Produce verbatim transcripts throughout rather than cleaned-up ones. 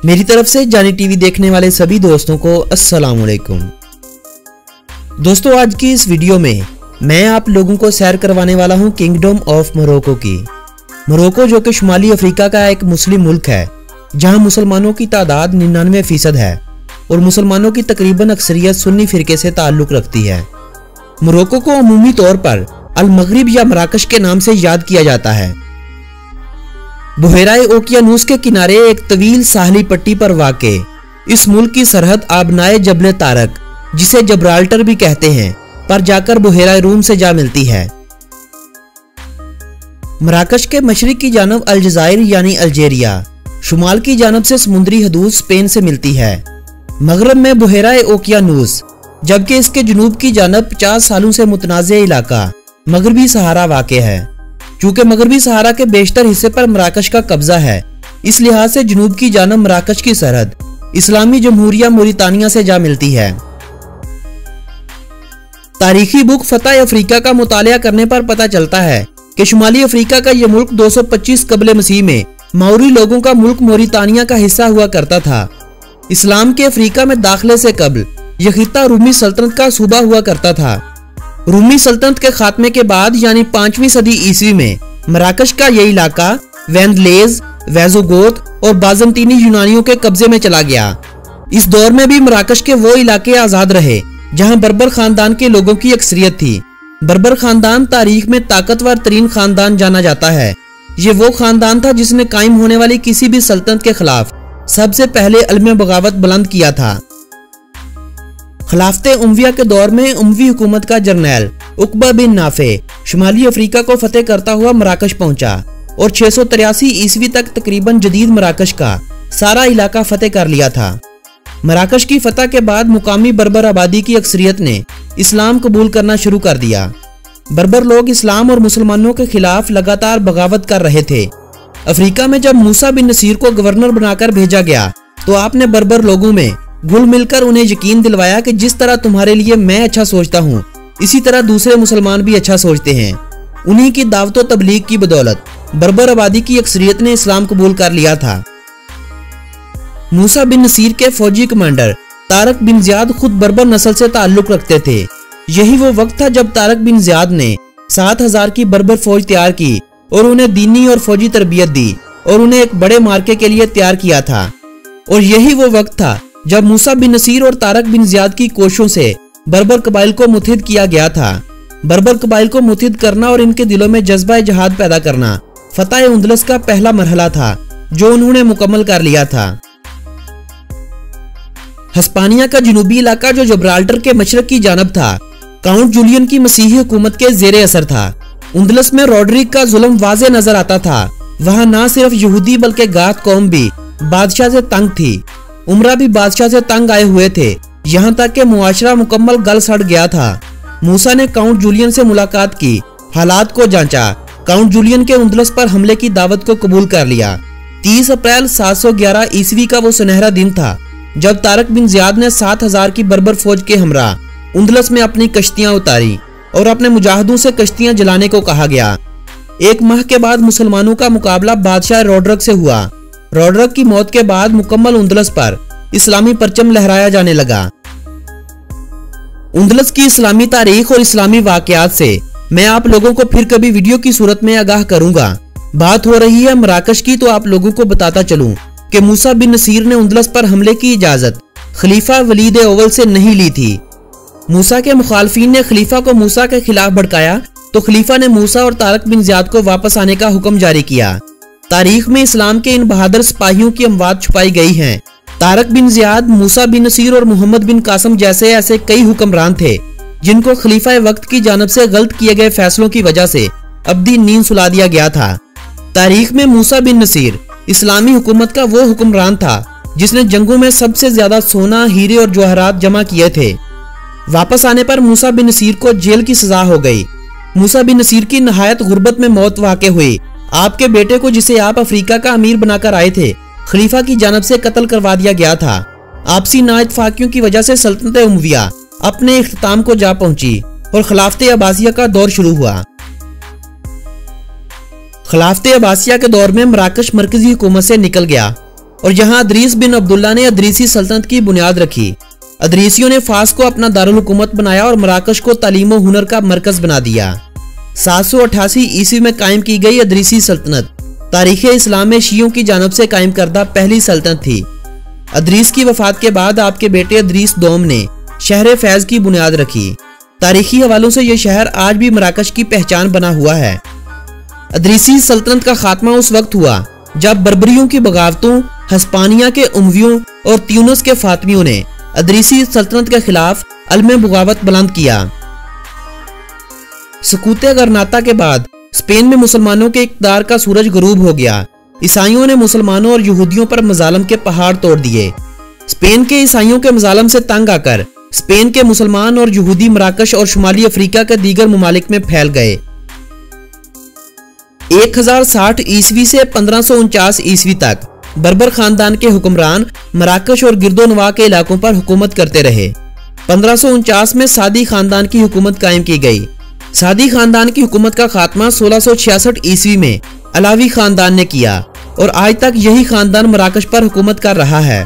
मेरी तरफ से जानी टीवी देखने वाले सभी दोस्तों को अस्सलाम वालेकुम। दोस्तों, आज की इस वीडियो में मैं आप लोगों को सैर करवाने वाला हूं किंगडम ऑफ मोरक्को की। मोरक्को जो कि शुमाली अफ्रीका का एक मुस्लिम मुल्क है, जहां मुसलमानों की तादाद निन्यानवे फीसद है और मुसलमानों की तकरीबन अक्सरियत सुन्नी फिरके से ताल्लुक रखती है। मोरक्को को अमूमी तौर पर अल मगरिब या मराकश के नाम से याद किया जाता है। बुहेराए ओकियानूस के किनारे एक तवील साहली पट्टी पर वाक़े इस मुल्क की सरहद आबनाए जबल तारक, जिसे जब्राल्टर भी कहते हैं, पर जाकर बुहेराए रूम से जा मिलती है। मराकश के मशरिक की जानब अलजायर यानी अल्जेरिया, शुमाल की जानब से समुद्री हदूद स्पेन से मिलती है। मगरब में बुहेराए ओकियानूस, जबकि इसके जुनूब की जानब पचास सालों से मुतनाज़े इलाका मगरबी सहारा वाक़े है। चूंकि मगरबी सहारा के बेशतर हिस्से पर मराकश का कब्जा है, इस लिहाज से जुनूब की जानब मराकश की सरहद इस्लामी जमहूरिया मोरितानिया से जा मिलती है। तारीखी बुक फतह अफ्रीका का मुतालिया करने पर पता चलता है कि शुमाली अफ्रीका का यह मुल्क दो सौ पच्चीस कबले मसीह में माओरी लोगों का मुल्क मोरितानिया का हिस्सा हुआ करता था। इस्लाम के अफ्रीका में दाखिले से कबल यह खित्ता रूमी सल्तनत का सूबा हुआ करता था। रूमी सल्तनत के खात्मे के बाद यानी पांचवीं सदी ईस्वी में मराकश का यह इलाका वेंदलेज, वेजोगोत और बाजंतीनी यूनानियों के कब्जे में चला गया। इस दौर में भी मराकश के वो इलाके आजाद रहे जहां बर्बर खानदान के लोगों की अक्सरियत थी। बर्बर खानदान तारीख में ताकतवर तरीन खानदान जाना जाता है। ये वो खानदान था जिसने कायम होने वाली किसी भी सल्तनत के खिलाफ सबसे पहले अलमे बगावत बुलंद किया था। खिलाफते उमविया के दौर में उमवी हुकूमत का जर्नैल उकबा बिन नाफे शुमाली अफ्रीका को फतेह करता हुआ मराकश पहुंचा और छह सौ तिरासी ईस्वी तक तकरीबन जदीद मराकश का सारा इलाका फतेह कर लिया था। मराकश की फतह के बाद मुकामी बर्बर आबादी की अक्सरियत ने इस्लाम कबूल करना शुरू कर दिया। बर्बर लोग इस्लाम और मुसलमानों के खिलाफ लगातार बगावत कर रहे थे। अफ्रीका में जब मूसा बिन नसीर को गवर्नर बनाकर भेजा गया तो आपने बर्बर लोगों में घुल मिलकर उन्हें यकीन दिलवाया कि जिस तरह तुम्हारे लिए मैं अच्छा सोचता हूँ, इसी तरह दूसरे मुसलमान भी अच्छा सोचते हैं। उन्हीं की दावत और तबलीग की बदौलत बर्बर आबादी की अक्सरियत ने इस्लाम कबूल कर लिया था। मूसा बिन नसीर के फौजी कमांडर तारक बिन ज़ियाद खुद बर्बर नस्ल से ताल्लुक रखते थे। यही वो वक्त था जब तारक बिन ज़ियाद ने सात हजार की बर्बर फौज तैयार की और उन्हें दीनी और फौजी तरबियत दी और उन्हें एक बड़े मार्के के लिए तैयार किया था। और यही वो वक्त था जब मूसा बिन नसीर और तारक बिन ज़ियाद की कोशिशों से बर्बर कबाइल को मुत्हिद किया गया था। बर्बर कबाइल को मुत्हिद करना और इनके दिलों में जज्बा जिहाद पैदा करना फतह उंदलस का पहला मरहला था, जो उन्होंने मुकम्मल कर लिया था। हिस्पानिया का जनूबी इलाका जो जब्राल्टर के मशरक की जानब था, काउंट जूलियन की मसीही हुकूमत के जेर असर था। उंदलस में रॉड्रिक का जुल्म वाज़े नजर आता था। वहां न सिर्फ यहूदी बल्कि गात कौम भी बादशाह से तंग थी। उमरा भी बादशाह से तंग आए हुए थे, यहाँ तक कि मुआशरा मुकम्मल गल सड़ गया था। मूसा ने काउंट जूलियन से मुलाकात की, हालात को जांचा। काउंट जूलियन के उंदलस पर हमले की दावत को कबूल कर लिया। तीस अप्रैल सात सौ ग्यारह ईस्वी का वो सुनहरा दिन था जब तारक बिन ज़ियाद ने सात हजार की बर्बर फौज के हमरा उंदलस में अपनी कश्तियां उतारी और अपने मुजाहिदों से कश्तियां जलाने को कहा गया। एक माह के बाद मुसलमानों का मुकाबला बादशाह रॉड्रिक से हुआ। रॉड्रिक की मौत के बाद मुकम्मल उंदलस पर इस्लामी परचम लहराया जाने लगा। उंदलस की इस्लामी तारीख और इस्लामी वाकयात से मैं आप लोगों को फिर कभी वीडियो की सूरत में आगाह करूंगा। बात हो रही है मराकश की, तो आप लोगों को बताता चलूं कि मूसा बिन नसीर ने उंदलस पर हमले की इजाजत खलीफा वलीद अव्वल से नहीं ली थी। मूसा के मुखालफीन ने खलीफा को मूसा के खिलाफ भड़काया तो खलीफा ने मूसा और तारक बिन ज़ियाद को वापस आने का हुक्म जारी किया। तारीख में इस्लाम के इन बहादुर सिपाहियों की अमवात छुपाई गई हैं। Tariq bin Ziyad, Musa bin Nusayr और मोहम्मद बिन कासम जैसे ऐसे कई हुक्मरान थे जिनको खलीफा वक्त की जानब से गलत किए गए फैसलों की वजह से अब्दी नींद सुला दिया गया था। तारीख में मूसा बिन नसीर इस्लामी हुकूमत का वो हुक्मरान था जिसने जंगों में सबसे ज्यादा सोना, हीरे और जवाहरात जमा किए थे। वापस आने पर मूसा बिन नसीर को जेल की सजा हो गई। मूसा बिन नसीर की नहायत गुर्बत में मौत वाक़े हुई। आपके बेटे को, जिसे आप अफ्रीका का अमीर बनाकर आए थे, खलीफा की जानब से कत्ल करवा दिया गया था। आपसी नाइतफाकियों की वजह से सल्तनत उमविया अपने इख्तिताम को जा पहुंची और खिलाफत अब्बासिया का दौर शुरू हुआ। खिलाफत अब्बासिया के दौर में मराकश मरकजी हुकूमत से निकल गया और यहाँ अदरीस बिन अब्दुल्ला ने अदरीसी सल्तनत की बुनियाद रखी। अदरीसियों ने फास को अपना दारुल हुकूमत बनाया और मराकश को तालीम व हुनर का मरकज बना दिया। सात सौ अठासी ईस्वी में कायम की गई अदरीसी सल्तनत तारीख इस्लाम में शियों की जानब से कायम करदा पहली सल्तनत थी। अदरीस की वफात के बाद आपके बेटे अदरीस दोम ने शहर फैज की बुनियाद रखी। तारीखी हवालों से यह शहर आज भी मराकश की पहचान बना हुआ है। अदरीसी सल्तनत का खात्मा उस वक्त हुआ जब बर्बरियों की बगावतों, हस्पानिया के उमवियों और त्यूनस के फातमियों ने अदरीसी सल्तनत के खिलाफ अलम बगावत बुलंद किया। सकूत गरनाता के बाद स्पेन में मुसलमानों के इक़्तिदार का सूरज गरूब हो गया। ईसाइयों ने मुसलमानों और यहूदियों पर मजालम के पहाड़ तोड़ दिए। स्पेन के ईसाइयों के मजालम से तंग आकर स्पेन के मुसलमान और यहूदी मराकश और शुमाली अफ्रीका के दीगर ममालिक में फैल गए। एक हजार साठ ईस्वी से पंद्रह सौ उनचास ईस्वी तक बर्बर खानदान के हुक्मरान मराकश और गिरदोनवा के इलाकों पर हुकूमत करते रहे। पंद्रह सौ उनचास में सादी खानदान की हुकूमत कायम की गई। सादी खानदान की हुकूमत का खात्मा सोलह सौ छियासठ ईस्वी में अलावी खानदान ने किया और आज तक यही खानदान मराकश पर हुकूमत कर रहा है।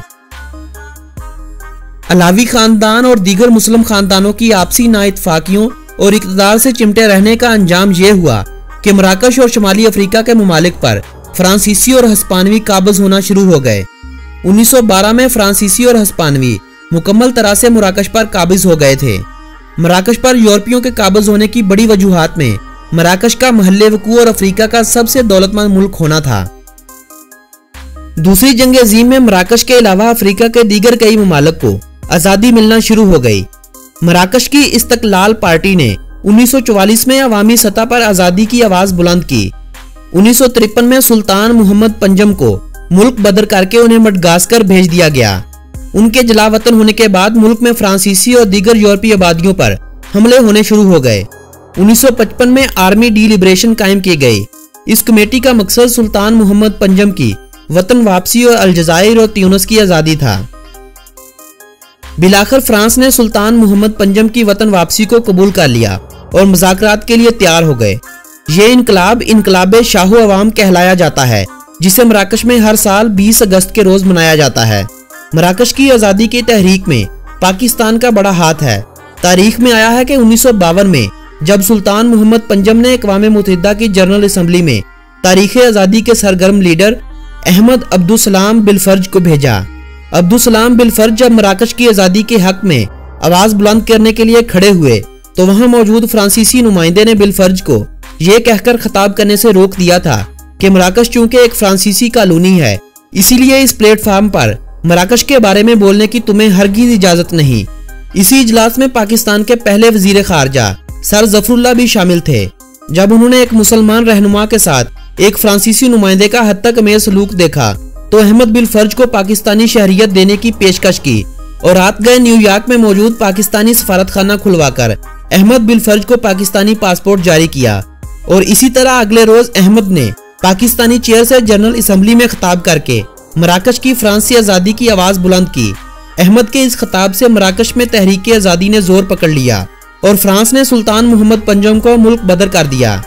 अलावी खानदान और दीगर मुस्लिम खानदानों की आपसी नाइतफाकियों और इक़्तिदार से चिमटे रहने का अंजाम यह हुआ कि मराकश और शुमाली अफ्रीका के ममालिक पर फ्रांसीसी और हस्पानवी काबिज होना शुरू हो गए। उन्नीस सौ बारह में फ्रांसीसी और हस्पानवी मुकम्मल तरह से मराकश पर काबिज हो गए थे। मराकश पर यूरोपियों के काबिज होने की बड़ी वजूहात में मराकश का महल्ले वकू और अफ्रीका का सबसे दौलतमंद मुल्क होना था। दूसरी जंग अजीम में मराकश के अलावा अफ्रीका के दीगर कई ममालिक को आज़ादी मिलना शुरू हो गई। मराकश की इस्तकलाल पार्टी ने उन्नीस सौ चौवालीस में अवामी सतह पर आज़ादी की आवाज बुलंद की। उन्नीस सौ तिरपन में सुल्तान मोहम्मद पंजम को मुल्क बदर करके उन्हें मडगास्कर भेज दिया गया। उनके जलावतन होने के बाद मुल्क में फ्रांसीसी और दीगर यूरोपीय आबादियों पर हमले होने शुरू हो गए। उन्नीस सौ पचपन में आर्मी डी लिबरेशन कायम की गई। इस कमेटी का मकसद सुल्तान मोहम्मद पंजम की वतन वापसी और अलजायर और त्यूनस की आज़ादी था। बिलाखिर फ्रांस ने सुल्तान मोहम्मद पंजम की वतन वापसी को कबूल कर लिया और मुज़ाकरात के लिए तैयार हो गए। ये इनकलाब इनकलाब शाहो अवाम कहलाया जाता है, जिसे मराकश में हर साल बीस अगस्त के रोज मनाया जाता है। मराकश की आज़ादी की तहरीक में पाकिस्तान का बड़ा हाथ है। तारीख में आया है कि उन्नीस सौ बावन में जब सुल्तान मोहम्मद पंजम ने अक़वाम मुत्तहिदा की जनरल असम्बली में तारीख आज़ादी के सरगर्म लीडर अहमद अब्दुलसलाम बिलफर्ज को भेजा। अब्दुलसलाम बिलफर्ज जब मराकश की आज़ादी के हक में आवाज बुलंद करने के लिए खड़े हुए तो वहां मौजूद फ्रांसीसी नुमाइंदे ने बिलफर्ज को यह कहकर खिताब करने से रोक दिया था कि मराकश चूंकि एक फ्रांसीसी कॉलोनी है, इसीलिए इस प्लेटफार्म पर मराकश के बारे में बोलने की तुम्हें हरगिज इजाजत नहीं। इसी इजलास में पाकिस्तान के पहले वजीर खारजा सर जफरुल्लाह भी शामिल थे। जब उन्होंने एक मुसलमान रहनुमा के साथ एक फ्रांसीसी नुमाइंदे का हद तक अमेर सलूक देखा तो अहमद बिलफर्ज को पाकिस्तानी शहरियत देने की पेशकश की और रात गए न्यूयॉर्क में मौजूद पाकिस्तानी सफारत खाना खुलवाकर अहमद बिलफर्ज को पाकिस्तानी पासपोर्ट जारी किया। और इसी तरह अगले रोज अहमद ने पाकिस्तानी चेयर से जनरल असम्बली में खिताब करके मराकश की फ्रांस से आज़ादी की आवाज बुलंद की। अहमद के इस खिताब से मराकश में तहरीक आज़ादी ने जोर पकड़ लिया और फ्रांस ने सुल्तान मोहम्मद पंजम को मुल्क बदर कर दिया।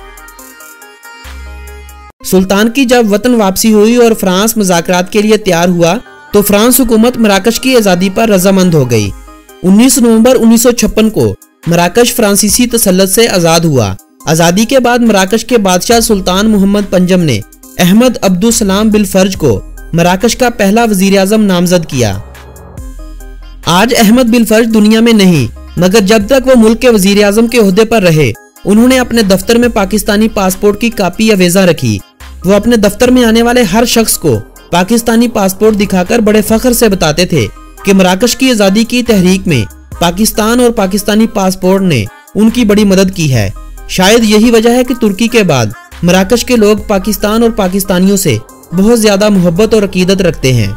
सुल्तान की जब वतन वापसी हुई और फ्रांस मुज़ाकरात के लिए तैयार हुआ तो फ्रांस हुकूमत मराकश की आज़ादी पर रजामंद हो गई। उन्नीस नवंबर उन्नीस सौ छप्पन को मराकश फ्रांसीसी तसल्लुत से आज़ाद हुआ। आज़ादी के बाद मराकश के बादशाह सुल्तान मोहम्मद पंजम ने अहमद अब्दुलसलाम बिलफर्ज को मराकश का पहला वजीर आज़म नामजद किया। आज अहमद बिलफर्ज दुनिया में नहीं, मगर जब तक वो मुल्क के वजीर आज़म के ओहदे पर रहे उन्होंने अपने दफ्तर में पाकिस्तानी पासपोर्ट की कापी अवेजा रखी। वो अपने दफ्तर में आने वाले हर शख्स को पाकिस्तानी पासपोर्ट दिखाकर बड़े फख्र से बताते थे कि मराकश की आज़ादी की तहरीक में पाकिस्तान और पाकिस्तानी पासपोर्ट ने उनकी बड़ी मदद की है। शायद यही वजह है कि तुर्की के बाद मराकश के लोग पाकिस्तान और पाकिस्तानियों से बहुत ज्यादा मोहब्बत और अकीदत रखते हैं।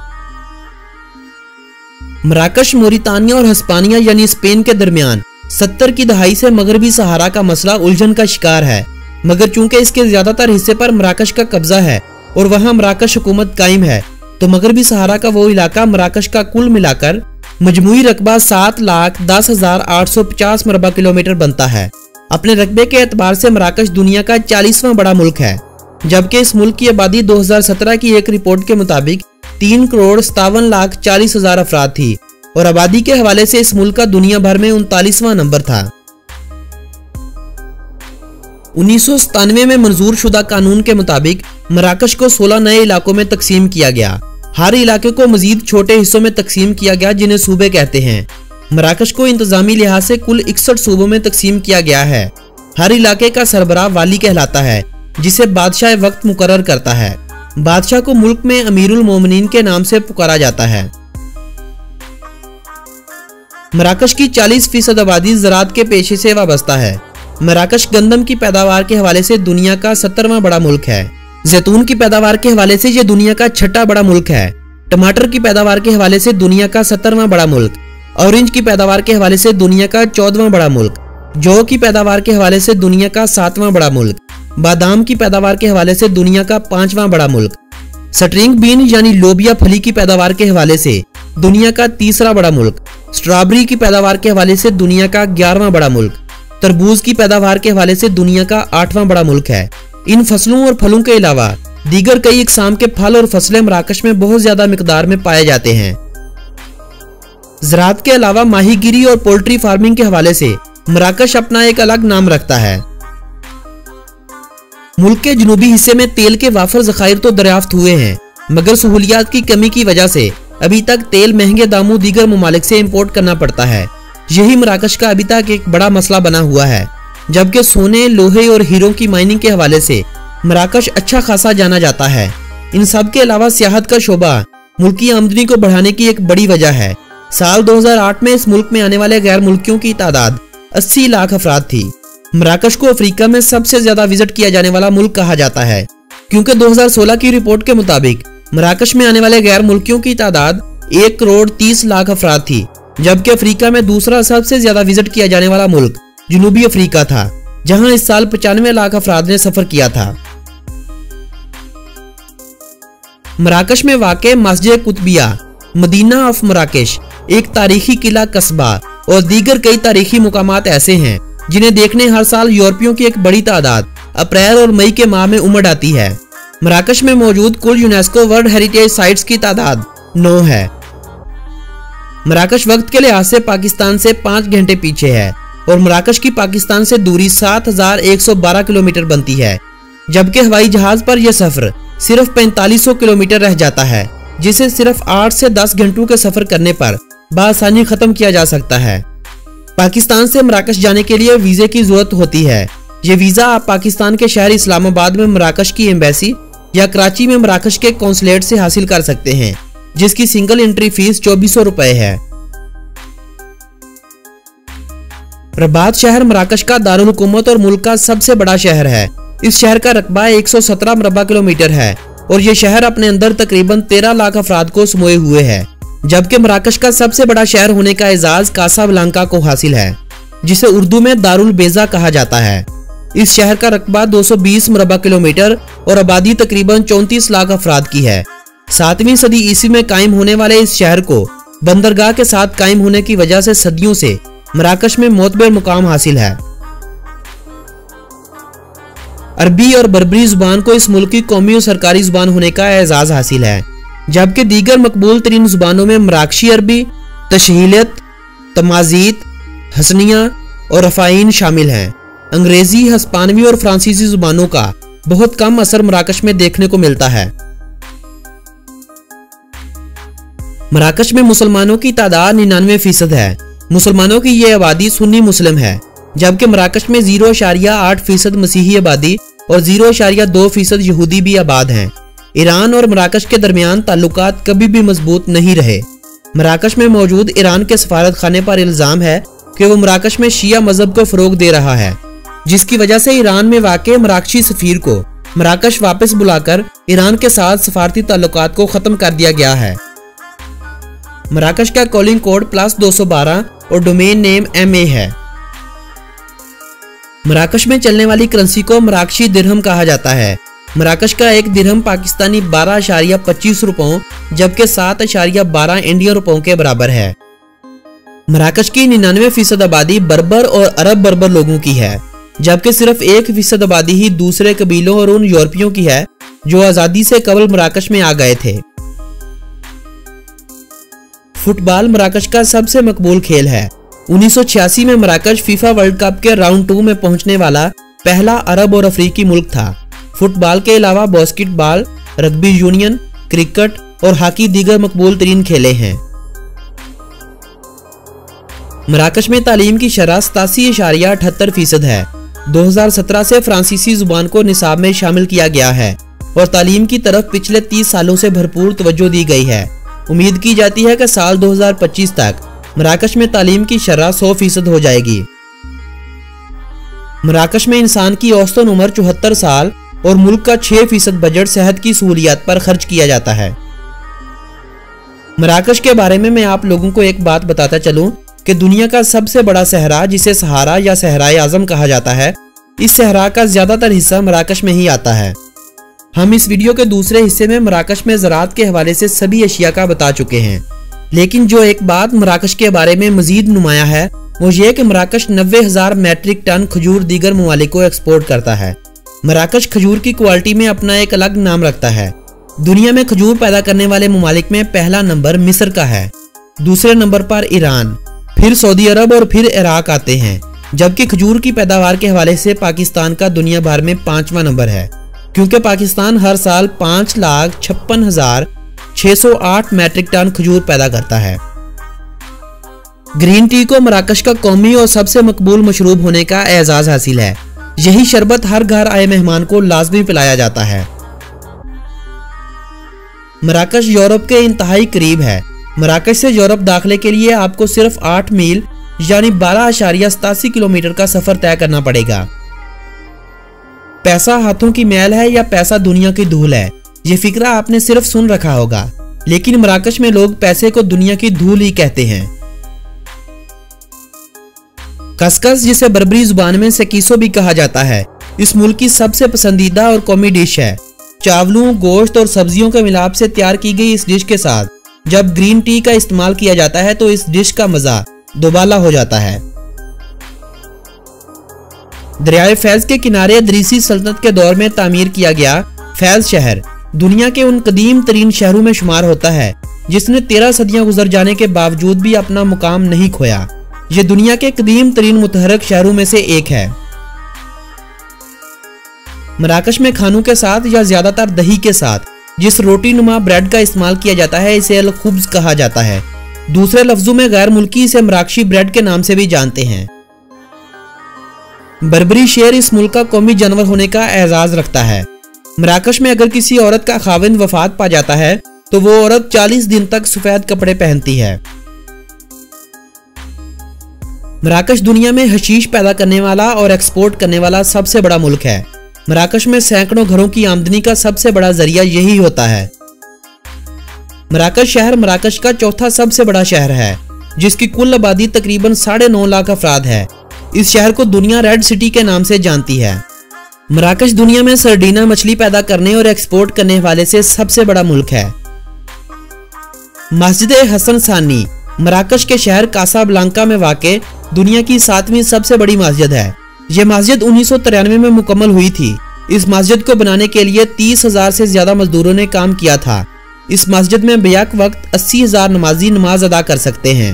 मराकश मोरितानिया और हस्पानिया यानी स्पेन के दरमियान सत्तर की दहाई से मगरबी सहारा का मसला उलझन का शिकार है, मगर चूंकि इसके ज्यादातर हिस्से पर मराकश का कब्जा है और वहां मराकश हुकूमत कायम है तो मगरबी सहारा का वो इलाका मराकश का कुल मिलाकर मजमूई रकबा सात लाख दस हजार आठ सौ पचास मरबा किलोमीटर बनता है। अपने रकबे के एतबार से मराकश दुनिया का चालीसवां बड़ा मुल्क है, जबकि इस मुल्क की आबादी दो हजार सत्रह की एक रिपोर्ट के मुताबिक तीन करोड़ सतावन लाख चालीस हजार अफराद थी और आबादी के हवाले से इस मुल्क का दुनिया भर में उनतालीसवां नंबर था। उन्नीस सौ सतानवे में मंजूर शुदा कानून के मुताबिक मराकश को सोलह नए इलाकों में तकसीम किया गया। हर इलाके को मजीद छोटे हिस्सों में तकसीम किया गया जिन्हें सूबे कहते हैं। मराकश को इंतजामी लिहाज से कुल इकसठ सूबों में तकसीम किया गया है। हर इलाके का सरबराह वाली कहलाता है जिसे बादशाह वक्त मुकर्रर करता है। बादशाह को मुल्क में अमीरुल मोमिनीन के नाम से पुकारा जाता है। मराकश की चालीस फीसद आबादी ज़राअत के पेशे से वाबस्ता है। मराकश गंदम की पैदावार के हवाले से दुनिया का सत्तरवां बड़ा मुल्क है। जैतून की पैदावार के हवाले से यह दुनिया का छठा बड़ा मुल्क है। टमाटर की पैदावार के हवाले से दुनिया का सत्तरवां बड़ा मुल्क। ऑरेंज की पैदावार के हवाले से दुनिया का चौदहवां बड़ा मुल्क। जौ की पैदावार के हवाले से दुनिया का सातवां बड़ा मुल्क। बादाम की पैदावार के हवाले से दुनिया का पांचवां बड़ा मुल्क। स्ट्रिंग बीन यानी लोबिया फली की पैदावार के हवाले से दुनिया का तीसरा बड़ा मुल्क। स्ट्रॉबेरी की पैदावार के हवाले से दुनिया का ग्यारहवां बड़ा मुल्क। तरबूज की पैदावार के हवाले से दुनिया का आठवां बड़ा मुल्क है। इन फसलों और फलों के अलावा दीगर कई इकसाम के फल और फसलें मराकश में बहुत ज्यादा मिकदार में पाए जाते हैं। ज़राअत के अलावा माहीगिरी और पोल्ट्री फार्मिंग के हवाले से मराकश अपना एक अलग नाम रखता है। मुल्क के जनूबी हिस्से में तेल के वाफर ज़खायर तो दरियाफ्त हुए हैं, मगर सहूलियात की कमी की वजह से अभी तक तेल महंगे दामों दीगर ममालिक से इंपोर्ट करना पड़ता है। यही मराकश का अभी तक एक बड़ा मसला बना हुआ है। जबकि सोने, लोहे और हीरों की माइनिंग के हवाले से मराकश अच्छा खासा जाना जाता है। इन सब के अलावा सियाहत का शोबा मुल्क की आमदनी को बढ़ाने की एक बड़ी वजह है। साल दो हज़ार आठ में इस मुल्क में आने वाले गैर मुल्कियों की तादाद अस्सी लाख अफराद थी। मराकश को अफ्रीका में सबसे ज्यादा विजिट किया जाने वाला मुल्क कहा जाता है, क्योंकि दो हज़ार सोलह की रिपोर्ट के मुताबिक मराकश में आने वाले गैर मुल्कियों की तादाद एक करोड़ तीस लाख अफराद थी, जबकि अफ्रीका में दूसरा सबसे ज्यादा विजिट किया जाने वाला मुल्क जनूबी अफ्रीका था, जहां इस साल पचानवे लाख अफराद ने सफर किया था। मराकश में वाक़े मस्जिद कुतबिया, मदीना ऑफ मराकश, एक तारीखी किला कस्बा और दीगर कई तारीखी मुकामात ऐसे हैं जिन्हें देखने हर साल यूरोपियों की एक बड़ी तादाद अप्रैल और मई के माह में उमड़ आती है। मराकश में मौजूद कुल यूनेस्को वर्ल्ड हेरिटेज साइट्स की तादाद नौ है। मराकश वक्त के लिहाज से पाकिस्तान से पाँच घंटे पीछे है और मराकश की पाकिस्तान से दूरी सात हजार एक सौ बारह किलोमीटर बनती है, जबकि हवाई जहाज पर यह सफर सिर्फ पैंतालीस सौ किलोमीटर रह जाता है, जिसे सिर्फ आठ से दस घंटों के सफर करने पर बआसानी खत्म किया जा सकता है। पाकिस्तान से मराकश जाने के लिए वीजे की जरूरत होती है। ये वीजा आप पाकिस्तान के शहर इस्लामाबाद में मराकश की एम्बेसी या कराची में मराकश के कौंसलेट से हासिल कर सकते हैं, जिसकी सिंगल एंट्री फीस चौबीस सौ रुपए है। रबात शहर मराकश का दारुल हुकूमत और मुल्क का सबसे बड़ा शहर है। इस शहर का रकबा एक सौ सत्रह मरबा किलोमीटर है और ये शहर अपने अंदर तकरीबन तेरह लाख अफराद को समोए हुए है, जबकि मराकश का सबसे बड़ा शहर होने का एजाज कासाब्लांका को हासिल है, जिसे उर्दू में दारुल बेजा कहा जाता है। इस शहर का रकबा दो सौ बीस मरबा किलोमीटर और आबादी तकरीबन चौंतीस लाख अफराद की है। सातवीं सदी ईस्वी में कायम होने वाले इस शहर को बंदरगाह के साथ कायम होने की वजह से सदियों से मराकश में मोतबर मुकाम हासिल है। अरबी और बर्बरी जुबान को इस मुल्क की कौमी और सरकारी जुबान होने का एजाज हासिल है, जबकि दीगर मकबूल तरीन जुबानों में मराकशी अरबी, तशहीलियत, तमाजीत, हसनिया और रफ़ाइन शामिल हैं। अंग्रेजी, हस्पानवी और फ्रांसीसी जुबानों का बहुत कम असर मराकश में देखने को मिलता है। मराकश में मुसलमानों की तादाद निन्यानवे फीसद है। मुसलमानों की यह आबादी सुन्नी मुस्लिम है, जबकि मराकश में जीरो इशारिया आठ फीसद मसीही आबादी और जीरो इशारिया दो फीसद यहूदी भी आबाद हैं। ईरान और मराकश के दरमियान ताल्लुकात कभी भी मजबूत नहीं रहे। मराकश में मौजूद ईरान के सफारत खाने पर इल्जाम है कि वो मराकश में शिया मजहब को फरोग दे रहा है, जिसकी वजह से ईरान में वाक़े मराकशी सफीर को मराकश वापस बुलाकर ईरान के साथ सफारती ताल्लुकात को खत्म कर दिया गया है। मराकश का कॉलिंग कोड प्लस दो सौ बारह और डोमेन नेम एम ए है। मराकश में चलने वाली करेंसी को मराकशी दिरहम कहा जाता है। मराकश का एक दिरहम पाकिस्तानी बारह अशारिया पच्चीस रुपयों जबकि सात अशारिया बारह इंडियन रुपयों के बराबर है। मराकश की निन्यानवे फीसद आबादी बर्बर और अरब बर्बर लोगों की है, जबकि सिर्फ एक फीसद आबादी ही दूसरे कबीलों और उन यूरोपियों की है जो आज़ादी से कबल मराकश में आ गए थे। फुटबॉल मराकश का सबसे मकबूल खेल है। उन्नीस सौ छियासी में मराकश फीफा वर्ल्ड कप के राउंड टू में पहुंचने वाला पहला अरब और अफ्रीकी मुल्क था। फुटबॉल के अलावा बास्केटबॉल, रग्बी यूनियन, क्रिकेट और हॉकी दीगर मकबूल तरीन खेले हैं। मराकश में तालीम की शरह सतासी इशारिया अठहत्तर फीसद है। दो हज़ार सत्रह से फ्रांसीसी जुबान को निसाब में शामिल किया गया है और तालीम की तरफ पिछले तीस सालों से भरपूर तवज्जो दी गई है। उम्मीद की जाती है कि साल दो हज़ार पच्चीस तक मराकश में तालीम की शरह सौ फीसद हो जाएगी। मराकश में इंसान की औसतन उम्र चौहत्तर साल और मुल्क का छह फीसद बजट सेहत की सहूलियात पर खर्च किया जाता है। मराकश के बारे में मैं आप लोगों को एक बात बताता चलूं कि दुनिया का सबसे बड़ा सहरा, जिसे सहारा या सहराए आजम कहा जाता है, इस सहरा का ज्यादातर हिस्सा मराकश में ही आता है। हम इस वीडियो के दूसरे हिस्से में मराकश में ज़राअत के हवाले से सभी अशिया का बता चुके हैं, लेकिन जो एक बात मराकश के बारे में मजीद नुमाया है वो ये कि मराकश नब्बे हजार मैट्रिक टन खजूर दीगर ममालिक को एक्सपोर्ट करता है। मराकश खजूर की क्वालिटी में अपना एक अलग नाम रखता है। दुनिया में खजूर पैदा करने वाले ममालिक में पहला नंबर मिस्र का है, दूसरे नंबर पर ईरान, फिर सऊदी अरब और फिर इराक आते हैं, जबकि खजूर की पैदावार के हवाले से पाकिस्तान का दुनिया भर में पांचवा नंबर है, क्योंकि पाकिस्तान हर साल पांच लाख छप्पन हजार छह सौ आठ मैट्रिक टन खजूर पैदा करता है। ग्रीन टी को मराकश का कौमी और सबसे मकबूल मशरूब होने का एजाज हासिल है। यही शरबत हर घर आए मेहमान को लाजमी पिलाया जाता है। मराकश यूरोप के इंतहाई करीब है। मराकश से यूरोप दाखिले के लिए आपको सिर्फ आठ मील यानी बारह आशारिया सतासी किलोमीटर का सफर तय करना पड़ेगा। पैसा हाथों की मैल है या पैसा दुनिया की धूल है, ये फिक्रा आपने सिर्फ सुन रखा होगा, लेकिन मराकश में लोग पैसे को दुनिया की धूल ही कहते हैं। खसखस, जिसे बर्बरी जुबान में सेकीसो भी कहा जाता है, इस मुल्क की सबसे पसंदीदा और कौमी डिश है। चावलों, गोश्त और सब्जियों के मिलाप से तैयार की गई इस डिश के साथ जब ग्रीन टी का इस्तेमाल किया जाता है तो इस डिश का मजा दोबाला हो जाता है। दरियाए फैज के किनारे दरीसी सल्तनत के दौर में तामीर किया गया फैज शहर दुनिया के उन कदीम तरीन शहरों में शुमार होता है जिसने तेरह सदियां गुजर जाने के बावजूद भी अपना मुकाम नहीं खोया। यह दुनिया के कदीम तरीन मुतहरक शहरों में से एक है। मराकश में खानों के साथ या ज्यादातर दही के साथ जिस रोटी नुमा ब्रेड का इस्तेमाल किया जाता है इसे अल खुब्ज कहा जाता है। दूसरे लफ्जों में गैर मुल्की इसे मराकशी ब्रेड के नाम से भी जानते हैं। बर्बरी शेर इस मुल्क का कौमी जानवर होने का एजाज रखता है। मराकश में अगर किसी औरत का खाविंद वफात पा जाता है तो वो औरत चालीस दिन तक सफेद कपड़े पहनती है। मराकश दुनिया में हशीश पैदा करने वाला और एक्सपोर्ट करने वाला सबसे बड़ा मुल्क है। मराकश में सैकड़ों घरों की आमदनी का सबसे बड़ा जरिया यही होता है। मराकश शहर मराकश का चौथा सबसे बड़ा शहर है, जिसकी कुल आबादी तकरीबन साढ़े नौ लाख अफराद है। इस शहर को दुनिया रेड सिटी के नाम से जानती है। मराकश दुनिया में सरडीना मछली पैदा करने और एक्सपोर्ट करने वाले से सबसे बड़ा मुल्क है। मस्जिद हसन सानी मराकश के शहर कासाब्लांका में वाक़े दुनिया की सातवीं सबसे बड़ी मस्जिद है। यह मस्जिद उन्नीस सौ तिरानवे में मुकम्मल हुई थी। इस मस्जिद को बनाने के लिए तीस हजार से ज्यादा मजदूरों ने काम किया था। इस मस्जिद में बेयक वक्त अस्सी हजार नमाजी नमाज अदा कर सकते हैं।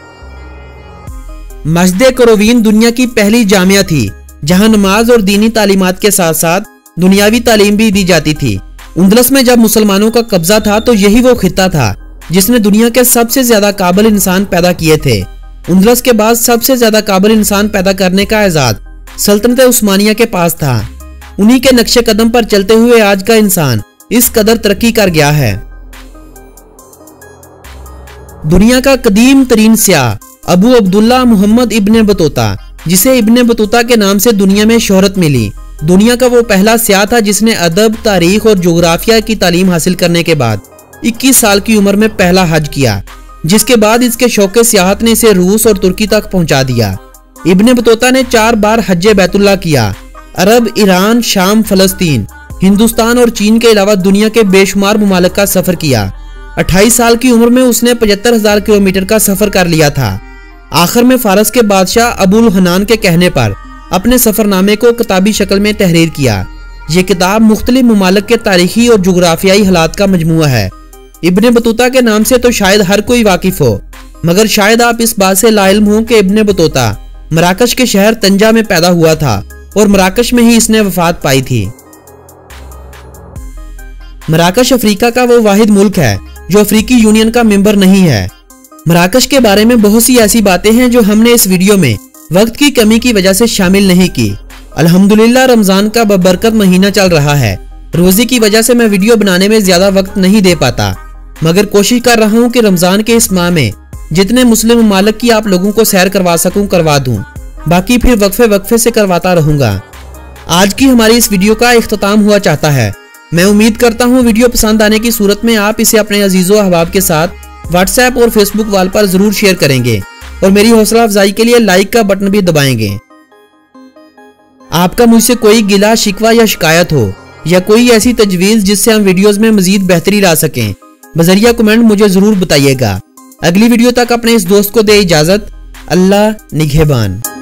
मस्जिद करोवीन दुनिया की पहली जामिया थी जहां नमाज और दीनी तालीमात के साथ साथ दुनियावी तालीम भी दी जाती थी। उंदलस में जब मुसलमानों का कब्जा था तो यही वो खित्ता था जिसने दुनिया के सबसे ज्यादा काबिल इंसान पैदा किए थे। उंदलस के बाद सबसे ज्यादा काबिल इंसान पैदा करने का एजाज सल्तनत उस्मानिया के पास था। उन्हीं के नक्शे कदम पर चलते हुए आज का इंसान इस कदर तरक्की कर गया है। दुनिया का कदीम तरीन सियाह Abu Abdullah Mohammed ibn Battuta, जिसे इब्ने बतूता के नाम से दुनिया में शोहरत मिली, दुनिया का वो पहला सियाह था जिसने अदब, तारीख और जोग्राफिया की तालीम हासिल करने के बाद इक्कीस साल की उम्र में पहला हज किया, जिसके बाद इसके शौक़े सियाहत ने इसे रूस और तुर्की तक पहुंचा दिया। इब्ने बतूता ने चार बार हज्जे बैतुल्ला किया। अरब, ईरान, शाम, फलस्तीन, हिंदुस्तान और चीन के अलावा दुनिया के बेशुमार मुमालिक का सफर किया। अट्ठाईस साल की उम्र में उसने पचहत्तर हजार किलोमीटर का सफर कर लिया था। आखिर में फारस के बादशाह अबुल हनान के कहने पर अपने सफरनामे को किताबी शक्ल में तहरीर किया। ये किताब मुख्तलिफ मुमालिक के तारीखी और जुग्राफियाई हालात का मजमुआ है। इब्ने बतूता के नाम से तो शायद हर कोई वाकिफ हो, मगर शायद आप इस बात से लाइल्म हो कि इब्ने बतूता मराकश के शहर तंजा में पैदा हुआ था और मराकश में ही इसने वफात पाई थी। मराकश अफ्रीका का वो वाहिद मुल्क है जो अफ्रीकी यूनियन का मेंबर नहीं है। मराकश के बारे में बहुत सी ऐसी बातें हैं जो हमने इस वीडियो में वक्त की कमी की वजह से शामिल नहीं की। अल्हम्दुलिल्लाह रमजान का बबरकत महीना चल रहा है। रोजी की वजह से मैं वीडियो बनाने में ज्यादा वक्त नहीं दे पाता, मगर कोशिश कर रहा हूँ कि रमजान के इस माह में जितने मुस्लिम ममालिक की आप लोगों को सैर करवा सकूं करवा दूं, बाकी फिर वक्फे वक्फे से करवाता रहूंगा। आज की हमारी इस वीडियो का इख्तिताम हुआ चाहता है। मैं उम्मीद करता हूँ वीडियो पसंद आने की सूरत में आप इसे अपने अजीजों अहबाब के साथ व्हाट्सएप और फेसबुक वाल पर जरूर शेयर करेंगे और मेरी हौसला अफजाई के लिए लाइक का बटन भी दबाएंगे। आपका मुझसे कोई गिला शिकवा या शिकायत हो या कोई ऐसी तजवीज जिससे हम वीडियोस में मजीद बेहतरी ला सकें, बजरिया कमेंट मुझे जरूर बताइएगा। अगली वीडियो तक अपने इस दोस्त को दे इजाजत। अल्लाह निगहबान।